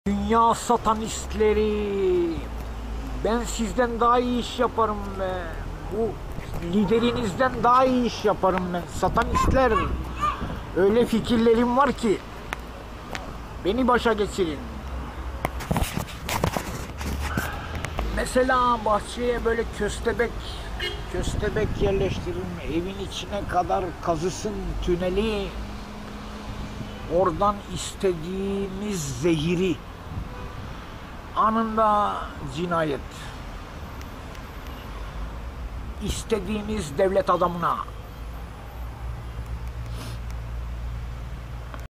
Dünya satanistleri, ben sizden daha iyi iş yaparım be. Bu liderinizden daha iyi iş yaparım ben. Satanistler, öyle fikirlerim var ki beni başa geçirin. Mesela bahçeye böyle köstebek yerleştiririm. Evin içine kadar kazısın tüneli. Oradan istediğimiz zehiri anında cinayet. İstediğimiz devlet adamına